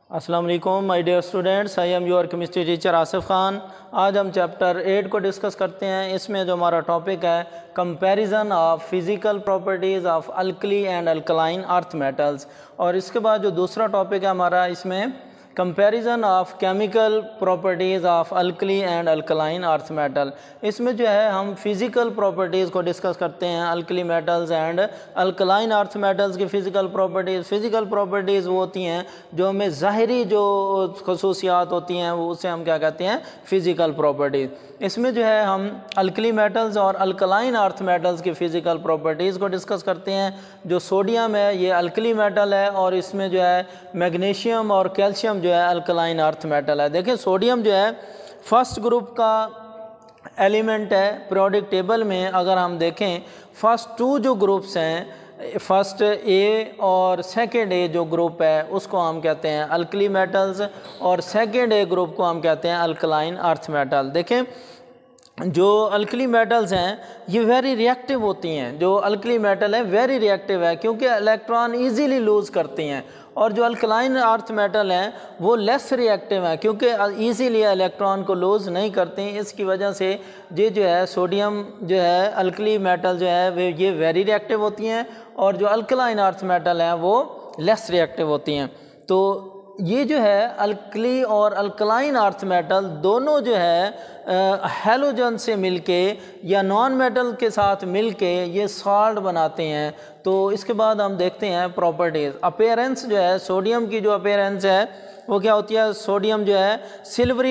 अस्सलाम वालेकुम my dear students, I am your chemistry teacher Asif Khan. आज हम चैप्टर 8 को डिस्कस करते हैं। इसमें जो हमारा टॉपिक है comparison of physical properties of alkali and alkaline earth metals, और इसके बाद जो दूसरा टॉपिक है हमारा इसमें comparison of chemical properties of alkali and alkaline earth metal. इसमें जो है हम फिज़िकल प्रॉपर्टीज़ को डिस्कस करते हैं, alkali metals and alkaline earth metals की फ़िज़िकल प्रॉपर्टीज़। फ़िज़िकल प्रॉपर्टीज़ वो होती हैं जो हमें ज़ाहिरी जो खसूसियात होती हैं वो उसे हम क्या कहते हैं, फ़िज़िकल प्रॉपर्टीज़। इसमें जो है हम अल्कली मेटल्स और अल्कलाइन अर्थ मेटल्स की फ़िज़िकल प्रॉपर्टीज़ को डिस्कस करते हैं। जो सोडियम है ये अल्कली मेटल है और इसमें जो है मैग्नीशियम और कैल्शियम जो है अल्कलाइन अर्थ मेटल है। देखिए सोडियम जो है फर्स्ट ग्रुप का एलिमेंट है। पीरियोडिक टेबल में अगर हम देखें फर्स्ट टू जो ग्रुप्स हैं, फर्स्ट ए और सेकेंड ए जो ग्रुप है उसको हम कहते हैं अल्कली मेटल्स और सेकेंड ए ग्रुप को हम कहते हैं अल्कलाइन अर्थ मेटल। देखें जो अल्कली मेटल्स हैं ये वेरी रिएक्टिव होती हैं। जो अल्कली मेटल है वेरी रिएक्टिव है क्योंकि इलेक्ट्रॉन इजीली लूज़ करती हैं, और जो अल्कलाइन अर्थ मेटल हैं वो लेस रिएक्टिव हैं क्योंकि इजीली इलेक्ट्रॉन को लूज़ नहीं करती हैं। इसकी वजह से ये जो है सोडियम जो है अल्कली मेटल जो है ये वेरी रिएक्टिव होती हैं, और जो अल्कलाइन अर्थ मेटल हैं वो लेस रिएक्टिव होती हैं। तो ये जो है अल्कली और अल्कलाइन अर्थ मेटल दोनों जो है हैलोजन से मिलके या नॉन मेटल के साथ मिलके ये सॉल्ट बनाते हैं। तो इसके बाद हम देखते हैं प्रॉपर्टीज़। अपीयरेंस जो है सोडियम की जो अपीयरेंस है वो क्या होती है, सोडियम जो है सिल्वरी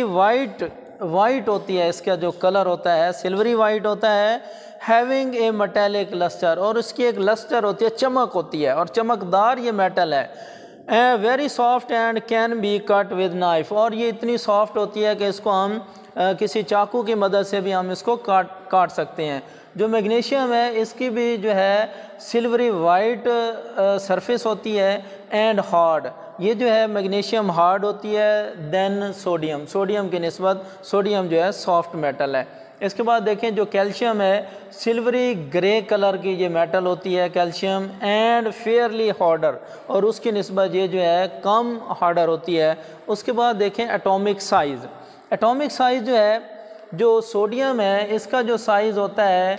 वाइट होती है। इसका जो कलर होता है सिल्वरी वाइट होता है। हैविंग ए मेटेलिक लस्टर, और उसकी एक लस्टर होती है, चमक होती है और चमकदार ये मेटल है। Very soft and can be cut with knife, और ये इतनी सॉफ्ट होती है कि इसको हम किसी चाकू की मदद से भी हम इसको काट सकते हैं। जो मैग्नीशियम है इसकी भी जो है सिल्वरी वाइट सरफेस होती है एंड हार्ड। ये जो है मैग्नीशियम हार्ड होती है देन सोडियम की निस्बत सोडियम जो है सॉफ्ट मेटल है। इसके बाद देखें जो कैल्शियम है सिल्वरी ग्रे कलर की ये मेटल होती है कैल्शियम, एंड फेयरली हार्डर, और उसकी निस्बत ये जो है कम हार्डर होती है। उसके बाद देखें एटॉमिक साइज़। एटॉमिक साइज़ जो है जो सोडियम है इसका जो साइज़ होता है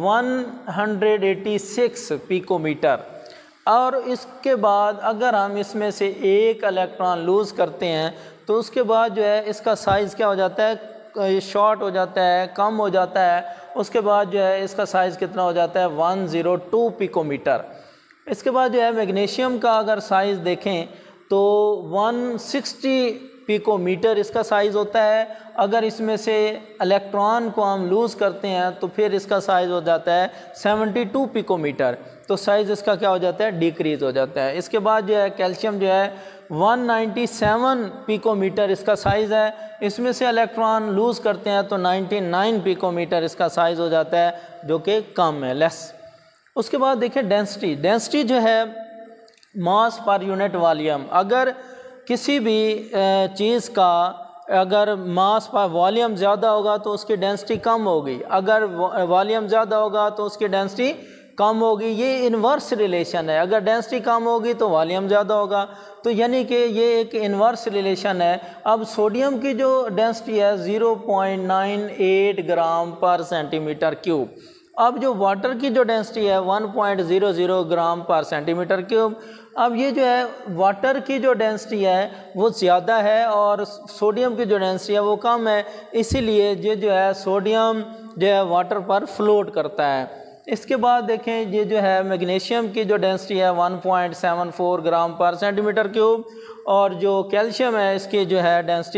186 पिकोमीटर, और इसके बाद अगर हम इसमें से एक इलेक्ट्रॉन लूज़ करते हैं तो उसके बाद जो है इसका साइज़ क्या हो जाता है, शॉर्ट हो जाता है, कम हो जाता है। उसके बाद जो है इसका साइज़ कितना हो जाता है 102 पिकोमीटर। इसके बाद जो है मैग्नीशियम का अगर साइज़ देखें तो 160 पिकोमीटर इसका साइज़ होता है। अगर इसमें से इलेक्ट्रॉन को हम लूज़ करते हैं तो फिर इसका साइज़ हो जाता है 72 पिकोमीटर। तो साइज़ इसका क्या हो जाता है, डिक्रीज़ हो जाता है। इसके बाद जो है कैल्शियम जो है 197 पिकोमीटर इसका साइज़ है। इसमें से इलेक्ट्रॉन लूज़ करते हैं तो 99 पिकोमीटर इसका साइज़ हो जाता है, जो कि कम है, लेस। उसके बाद देखिए डेंसिटी जो है मास पर यूनिट वॉल्यूम। अगर किसी भी चीज़ का अगर मास पर वॉल्यूम ज़्यादा होगा तो उसकी डेंसिटी कम होगी, अगर वॉल्यूम ज़्यादा होगा तो उसकी डेंसिटी कम होगी। ये इन्वर्स रिलेशन है, अगर डेंसिटी कम होगी तो वॉल्यूम ज़्यादा होगा। तो यानी कि ये एक इन्वर्स रिलेशन है। अब सोडियम की जो डेंसिटी है 0.98 ग्राम पर सेंटीमीटर क्यूब। अब जो वाटर की जो डेंसिटी है 1.00 ग्राम पर सेंटीमीटर क्यूब। अब ये जो है वाटर की जो डेंसिटी है वो ज़्यादा है और सोडियम की जो डेंसिटी है वो कम है, इसीलिए ये जो है सोडियम जो है वाटर पर फ्लोट करता है। इसके बाद देखें ये जो है मैग्नीशियम की जो डेंसिटी है 1.74 ग्राम पर सेंटीमीटर क्यूब, और जो कैल्शियम है इसकी जो है डेंसिटी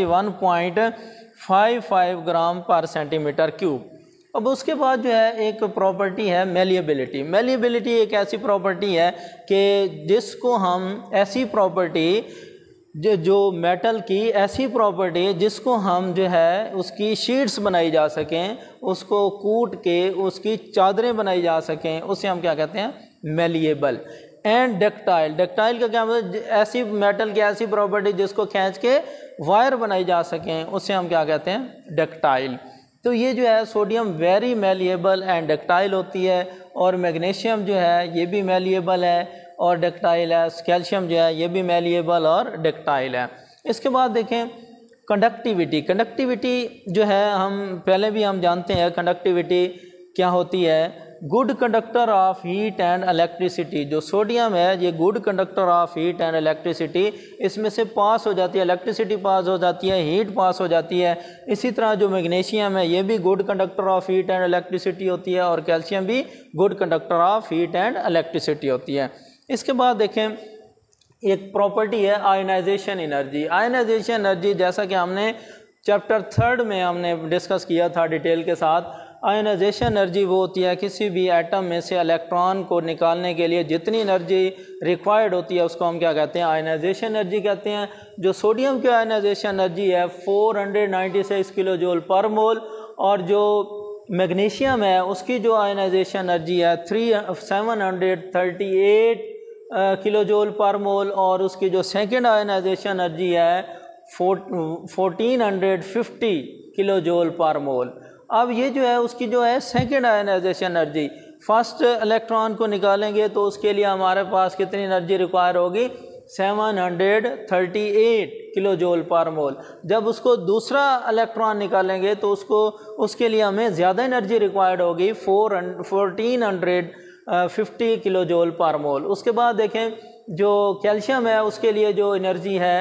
1.55 ग्राम पर सेंटीमीटर क्यूब। अब उसके बाद जो है एक प्रॉपर्टी है मेलिएबिलिटी। मेलिएबिलिटी एक ऐसी प्रॉपर्टी है कि जिसको हम ऐसी प्रॉपर्टी जो मेटल की ऐसी प्रॉपर्टी जिसको हम जो है उसकी शीट्स बनाई जा सकें, उसको कूट के उसकी चादरें बनाई जा सकें, उसे हम क्या कहते हैं, मेलिएबल। एंड डक्टाइल का क्या मतलब, ऐसी मेटल की ऐसी प्रॉपर्टी जिसको खींच के वायर बनाई जा सकें, उसे हम क्या कहते हैं, डक्टाइल। तो ये जो है sodium very malleable and ductile होती है, और मैग्नीशियम जो है ये भी मेलिएबल है और डक्टाइल है। कैल्शियम जो है ये भी मेलिएबल और डक्टाइल है। इसके बाद देखें कंडक्टिविटी। कंडक्टिविटी जो है हम जानते हैं कंडक्टिविटी क्या होती है। Good conductor of heat and electricity, जो सोडियम है ये good conductor of heat and electricity, इसमें से पास हो जाती है, इलेक्ट्रिसिटी पास हो जाती है, हीट पास हो जाती है। इसी तरह जो मैग्नीशियम है ये भी good conductor of heat and electricity होती है, और कैल्शियम भी good conductor of heat and electricity होती है। इसके बाद देखें एक प्रॉपर्टी है आयनाइजेशन एनर्जी। आयनाइजेशन एनर्जी जैसा कि हमने चैप्टर 3 में हमने डिस्कस किया था डिटेल के साथ। आयनाइजेशन एनर्जी वो होती है किसी भी एटम में से इलेक्ट्रॉन को निकालने के लिए जितनी एनर्जी रिक्वायर्ड होती है उसको हम क्या कहते हैं, आयनाइजेशन एनर्जी कहते हैं। जो सोडियम की आयनाइजेशन एनर्जी है 496 किलो जूल पर मोल, और जो मैग्नीशियम है उसकी जो आयनाइजेशन एनर्जी है 738 किलो जूल पर मोल, और उसकी जो सेकेंड आयनाइजेशन एनर्जी है 1450 किलो जूल पर मोल। अब ये जो है उसकी जो है second ionisation energy, first electron को निकालेंगे तो उसके लिए हमारे पास कितनी एनर्जी रिक्वायर होगी, 738 किलो जूल पर मोल। जब उसको दूसरा इलेक्ट्रॉन निकालेंगे तो उसके लिए हमें ज़्यादा एनर्जी रिक्वायर्ड होगी, 1450 किलो जूल पर मोल। उसके बाद देखें जो कैल्शियम है उसके लिए जो एनर्जी है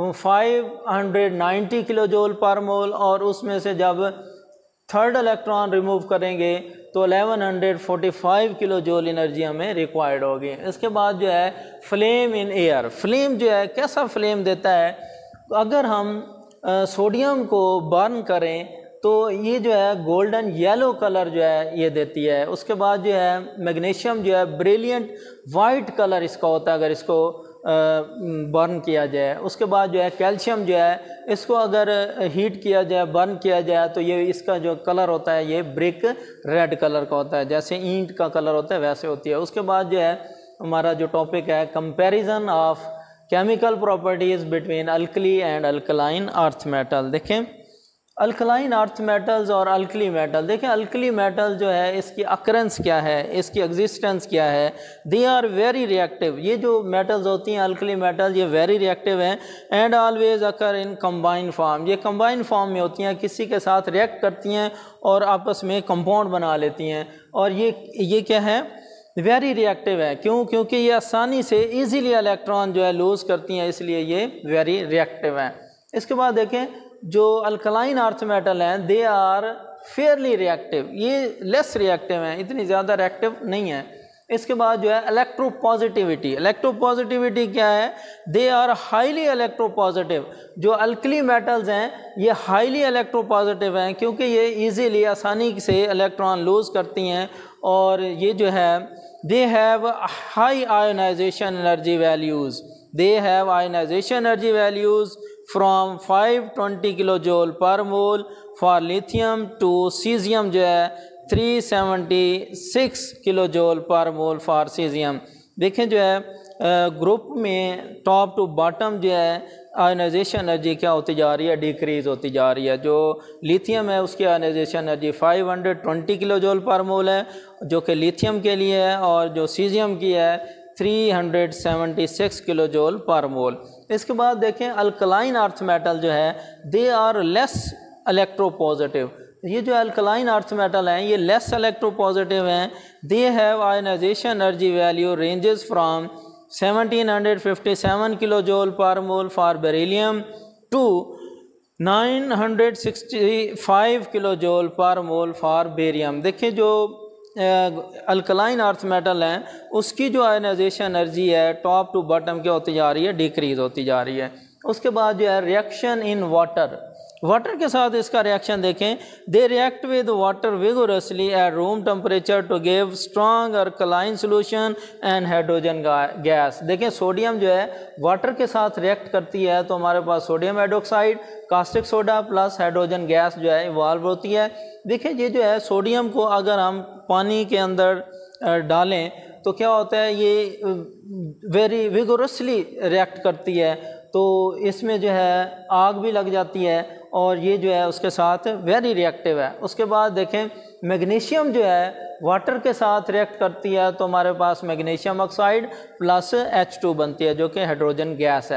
590 किलो जूल पर मोल, और उसमें से जब थर्ड इलेक्ट्रॉन रिमूव करेंगे तो 1145 किलो जूल एनर्जी हमें रिक्वायर्ड होगी। इसके बाद जो है फ्लेम इन एयर। फ्लेम जो है कैसा फ्लेम देता है, अगर हम सोडियम को बर्न करें तो ये जो है गोल्डन येलो कलर जो है ये देती है। उसके बाद जो है मैग्नीशियम जो है ब्रिलियंट वाइट कलर इसका होता है अगर इसको बर्न किया जाए। उसके बाद जो है कैल्शियम जो है इसको अगर हीट किया जाए, बर्न किया जाए, तो ये इसका जो कलर होता है ये ब्रिक रेड कलर का होता है, जैसे ईंट का कलर होता है वैसे होती है। उसके बाद जो है हमारा जो टॉपिक है comparison of chemical properties between alkali and alkaline earth metal. देखें अल्कलाइन अर्थ मेटल्स और अल्कली मेटल। देखें अल्कली मेटल जो है इसकी अकरेंस क्या है, इसकी एग्जिस्टेंस क्या है। They are very reactive. ये जो मेटल्स होती हैं अल्कली मेटल ये वेरी रिएक्टिव हैं and always occur in combined form. ये कंबाइंड फॉर्म में होती हैं, किसी के साथ रिएक्ट करती हैं और आपस में कंपाउंड बना लेती हैं। और ये क्या है, वेरी रिएक्टिव है। क्यों? क्योंकि ये आसानी से ईजीली इलेक्ट्रॉन जो है लूज़ करती हैं, इसलिए ये वेरी रिएक्टिव हैं। इसके बाद देखें जो अल्कलाइन अर्थ मेटल हैं दे आर फेयरली रिएक्टिव, ये लेस रिएक्टिव हैं, इतनी ज़्यादा रिएक्टिव नहीं है। इसके बाद जो है इलेक्ट्रोपॉजिटिविटी। इलेक्ट्रोपॉजिटिविटी क्या है, दे आर हाईली इलेक्ट्रोपॉजिटिव। जो अल्कली मेटल्स हैं ये हाईली इलेक्ट्रोपॉजिटिव हैं क्योंकि ये इजीली आसानी से इलेक्ट्रॉन लूज़ करती हैं, और ये जो है they have high ionisation energy values. They have ionisation energy values from 520 kilo joule per mole for lithium to caesium जो है 376 kilo joule per mole for caesium. देखें जो है ग्रुप में टॉप टू बॉटम जो है आयोनाइजेशन एनर्जी क्या होती जा रही है, डिक्रीज़ होती जा रही है। जो लिथियम है उसकी ionisation energy 520 kilo joule per मोल है जो कि लिथियम के लिए है, और जो सीजियम की है 376 किलो जूल पर मोल। इसके बाद देखें अल्कलाइन अर्थ मेटल जो है दे आर लेस इलेक्ट्रोपॉजिटिव। ये जो अल्कलाइन अर्थ मेटल हैं ये लेस इलेक्ट्रोपॉजिटिव हैं। They have ionisation energy value ranges from 1757 kilo joule per mole for beryllium to 965 kilo joule per mole for barium. देखिए जो alkaline earth metal हैं उसकी जो आयोनाइजेशन एनर्जी है टॉप टू बॉटम क्या होती जा रही है, डिक्रीज होती जा रही है। उसके बाद जो है रिएक्शन इन वाटर। वाटर के साथ इसका रिएक्शन देखें, they react with water vigorously at room temperature to give strong alkaline solution and hydrogen gas. देखें सोडियम जो है वाटर के साथ रिएक्ट करती है तो हमारे पास sodium hydroxide, caustic soda plus hydrogen gas जो है इवॉल्व होती है। देखिए ये जो है सोडियम को अगर हम पानी के अंदर डालें तो क्या होता है, ये वेरी विगोरसली रिएक्ट करती है, तो इसमें जो है आग भी लग जाती है और ये जो है उसके साथ वेरी रिएक्टिव है। उसके बाद देखें मैग्नीशियम जो है वाटर के साथ रिएक्ट करती है तो हमारे पास मैग्नीशियम ऑक्साइड प्लस H2 बनती है जो कि हाइड्रोजन गैस है।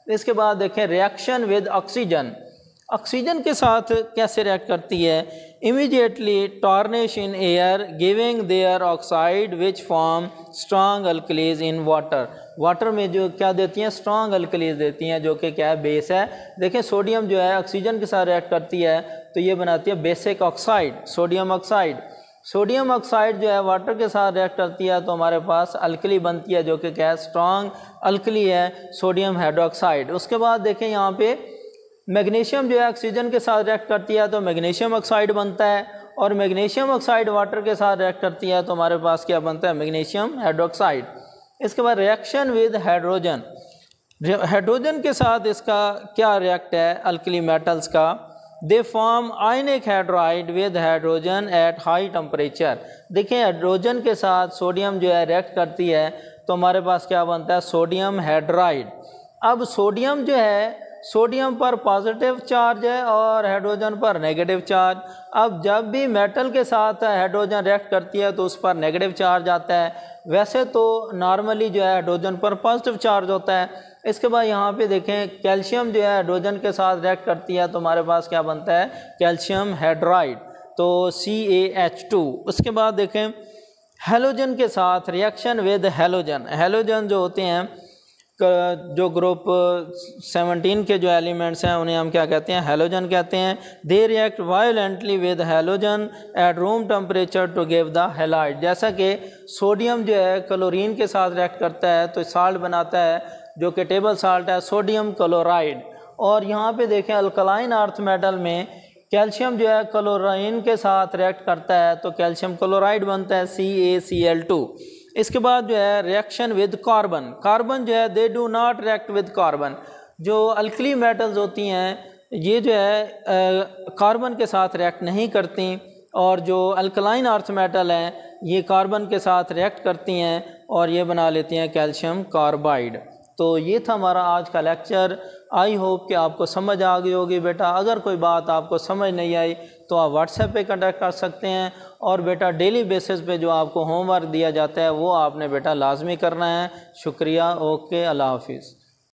इसके बाद देखें रिएक्शन विद ऑक्सीजन, ऑक्सीजन के साथ कैसे रिएक्ट करती है। Immediately tarnish in air giving their oxide which form strong alkalis in water, water में जो क्या देती हैं, स्ट्रॉन्ग अल्कलीज देती हैं, जो कि क्या है, बेस है। देखें सोडियम जो है ऑक्सीजन के साथ रिएक्ट करती है तो ये बनाती है basic oxide, sodium oxide. Sodium oxide जो है वाटर के साथ रिएक्ट करती है तो हमारे पास अल्कली बनती है, जो कि क्या है, स्ट्रॉन्ग अल्कली है, सोडियम हाइड्रोक्साइड। उसके बाद देखें यहाँ पे मैग्नीशियम जो है ऑक्सीजन के साथ रिएक्ट करती है तो मैग्नीशियम ऑक्साइड बनता है, और मैग्नीशियम ऑक्साइड वाटर के साथ रिएक्ट करती है तो हमारे पास क्या बनता है, मैग्नीशियम हाइड्रोक्साइड। इसके बाद रिएक्शन विद हाइड्रोजन, हाइड्रोजन के साथ इसका क्या रिएक्ट है अल्कली मेटल्स का, they form ionic hydride with hydrogen at high temperature. देखिए हाइड्रोजन के साथ सोडियम जो है रिएक्ट करती है तो हमारे पास क्या बनता है, सोडियम हाइड्राइड। अब सोडियम जो है, सोडियम पर पॉजिटिव चार्ज है और हाइड्रोजन पर नेगेटिव चार्ज। अब जब भी मेटल के साथ हाइड्रोजन रिएक्ट करती है तो उस पर नेगेटिव चार्ज आता है, वैसे तो नॉर्मली जो है हाइड्रोजन पर पॉजिटिव चार्ज होता है। इसके बाद यहाँ पे देखें कैल्शियम जो है हाइड्रोजन के साथ रिएक्ट करती है तो हमारे पास क्या बनता है, कैल्शियम हाइड्राइड, तो CaH2। उसके बाद देखें हेलोजन के साथ रिएक्शन विद हेलोजन, हेलोजन जो होते हैं, जो ग्रुप 17 के जो एलिमेंट्स हैं उन्हें हम क्या कहते हैं, हेलोजन कहते हैं। They react violently with halogen at room temperature to give the halide. जैसा कि सोडियम जो है क्लोरीन के साथ रिएक्ट करता है तो साल्ट बनाता है, जो कि टेबल साल्ट है, सोडियम क्लोराइड। और यहाँ पे देखें अल्कलाइन अर्थ मेटल में कैल्शियम जो है क्लोरीन के साथ रिएक्ट करता है तो कैल्शियम क्लोराइड बनता है, CaCl2। इसके बाद जो है रिएक्शन विद कार्बन, कार्बन जो है they do not react with carbon. जो अल्कली मेटल्स होती हैं ये जो है कार्बन के साथ रिएक्ट नहीं करती, और जो अल्कलाइन अर्थ मेटल हैं ये कार्बन के साथ रिएक्ट करती हैं और ये बना लेती हैं कैल्शियम कार्बाइड। तो ये था हमारा आज का लेक्चर। आई होप कि आपको समझ आ गई होगी बेटा। अगर कोई बात आपको समझ नहीं आई तो आप व्हाट्सएप पे कांटेक्ट कर सकते हैं, और बेटा डेली बेसिस पे जो आपको होमवर्क दिया जाता है वो आपने बेटा लाजमी करना है। शुक्रिया, ओके, अल्लाह हाफिज़।